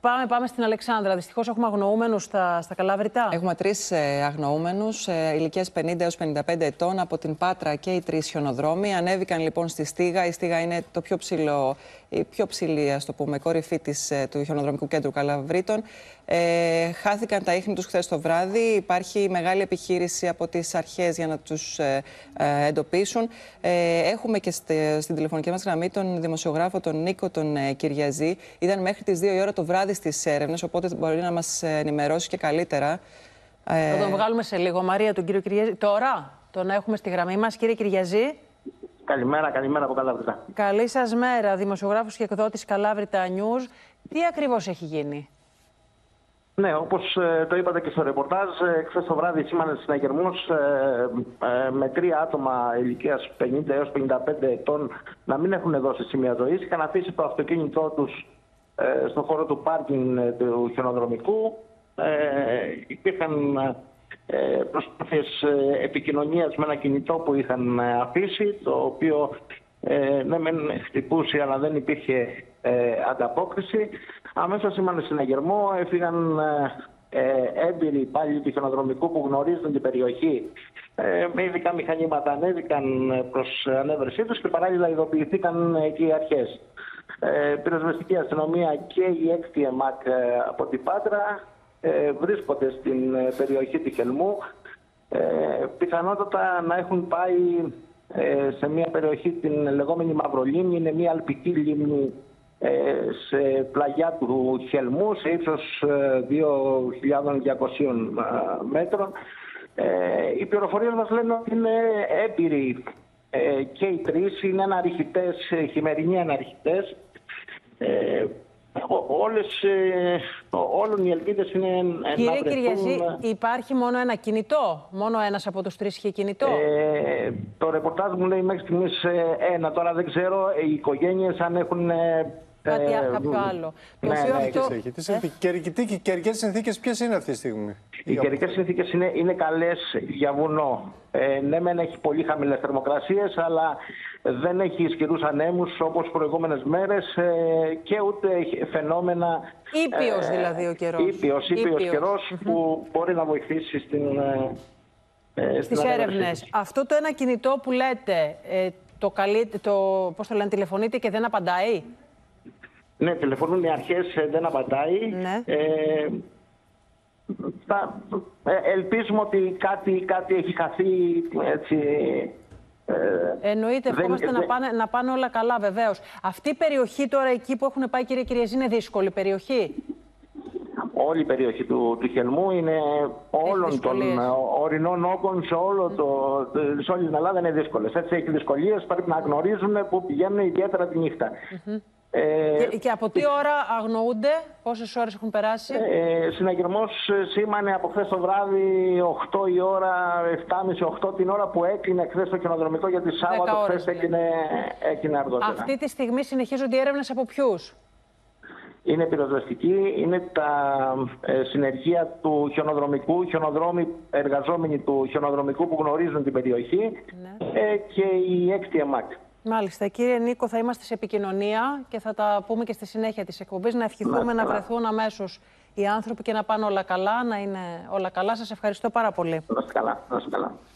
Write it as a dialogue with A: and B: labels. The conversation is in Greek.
A: Πάμε στην Αλεξάνδρα. Δυστυχώς έχουμε αγνοούμενους στα Καλάβρητα.
B: Έχουμε 3 αγνοούμενους ηλικίας 50 έως 55 ετών από την Πάτρα και οι 3 χιονοδρόμοι. Ανέβηκαν λοιπόν στη Στίγα. Η Στίγα είναι το πιο ψηλό, η πιο ψηλή, ας το πούμε, κορυφή του χιονοδρομικού κέντρου Καλαβρήτων. Χάθηκαν τα ίχνη τους χθες το βράδυ. Υπάρχει μεγάλη επιχείρηση από τις αρχές για να τους εντοπίσουν. Έχουμε και στην τηλεφωνική μας γραμμή τον δημοσιογράφο τον Νίκο τον Κυριαζή. Ήταν μέχρι τις 2 η ώρα το βράδυ στις έρευνες, οπότε μπορεί να μας ενημερώσει και καλύτερα.
A: Θα τον βγάλουμε σε λίγο. Μαρία, τον κύριο Κυριαζή. Τώρα τον έχουμε στη γραμμή μας. Κύριε Κυριαζή.
C: Καλημέρα από Καλάβρητα.
A: Καλή σας μέρα, δημοσιογράφος και εκδότης Καλάβρητα News. Τι ακριβώς έχει γίνει?
C: Ναι, όπως το είπατε και στο ρεπορτάζ, χθες το βράδυ σήμανε συναγερμός με 3 άτομα ηλικίας 50 έως 55 ετών να μην έχουν δώσει σημεία ζωής. Είχαν αφήσει το αυτοκίνητό τους στον χώρο του πάρκινγκ του χιονοδρομικού. Υπήρχαν προσπάθειες επικοινωνίας με ένα κινητό που είχαν αφήσει, το οποίο ναι μεν χτυπούσε αλλά δεν υπήρχε ανταπόκριση. Αμέσως σήμανε συναγερμό, έφυγαν έμπειροι υπάλληλοι του χιονοδρομικού που γνωρίζουν την περιοχή με ειδικά μηχανήματα, ανέβηκαν προς ανέβρεσή τους και παράλληλα ειδοποιηθήκαν και οι αρχές. Πυροσβεστική αστυνομία και η έκτη ΕΜΑΚ από την Πάτρα βρίσκονται στην περιοχή του Χελμού. Πιθανότατα να έχουν πάει σε μια περιοχή, την λεγόμενη Μαυρολίμνη, είναι μια αλπική λίμνη σε πλαγιά του Χελμού, σε ύψος 2.200 μέτρων. Οι πληροφορίες μας λένε ότι είναι έμπειροι και οι 3, είναι αναρριχητές, χειμερινοί αναρριχητές. Όλων οι ελπίδες είναι
A: Κύριε
C: να βρεθούν...
A: Κυριαζή, υπάρχει μόνο ένα κινητό? Μόνο ένας από τους 3 είχε κινητό?
C: Το ρεπορτάζ μου λέει μέχρι στιγμής ένα. Τώρα δεν ξέρω οι οικογένειες αν έχουν...
A: κάποιο άλλο.
D: Οι καιρικές συνθήκες ποιες είναι αυτή τη στιγμή?
C: Οι καιρικές συνθήκες είναι καλές για βουνό. Ναι, μεν έχει πολύ χαμηλές θερμοκρασίες, αλλά δεν έχει ισχυρούς ανέμους όπως προηγούμενες μέρες και ούτε φαινόμενα...
A: Ήπιος δηλαδή ο καιρός.
C: Ήπιος καιρός που μπορεί να βοηθήσει
A: στις έρευνες. Αυτό το ένα κινητό που λέτε, πώς το λένε, τηλεφωνείτε και δεν απαντάει?
C: Ναι, τηλεφωνούν οι αρχές, δεν απαντάει. Ναι. Ελπίζουμε ότι κάτι έχει χαθεί, έτσι...
A: Εννοείται, ευχόμαστε να πάνε όλα καλά, βεβαίως. Αυτή η περιοχή τώρα εκεί που έχουν πάει, κύριε Κυριαζή, είναι δύσκολη περιοχή?
C: Όλη η περιοχή του Χελμού είναι όλων των ορεινών όγκων σε όλη την Ελλάδα είναι δύσκολες. Έτσι έχει δυσκολίες, πρέπει να γνωρίζουν που πηγαίνουν ιδιαίτερα τη νύχτα.
A: Και από τι ώρα αγνοούνται, πόσες ώρες έχουν περάσει?
C: Συναγερμός σήμανε από χθες το βράδυ 8 η ώρα, 7.30-8 την ώρα που έκλεινε χθες το χιονοδρομικό, γιατί Σάββατο χθες έκλεινε αργότερα.
A: Αυτή τη στιγμή συνεχίζονται οι έρευνες από ποιους?
C: Είναι πυροσβεστική, είναι τα συνεργεία του χιονοδρομικού, χιονοδρόμοι εργαζόμενοι του χιονοδρομικού που γνωρίζουν την περιοχή, και η έκτη ΕΜΑΚ. Μάλιστα.
A: Κύριε Νίκο, θα είμαστε σε επικοινωνία και θα τα πούμε και στη συνέχεια της εκπομπής. Να ευχηθούμε να βρεθούν αμέσως οι άνθρωποι και να πάνε όλα καλά, να είναι όλα καλά. Σας ευχαριστώ πάρα πολύ.
C: Να είστε καλά.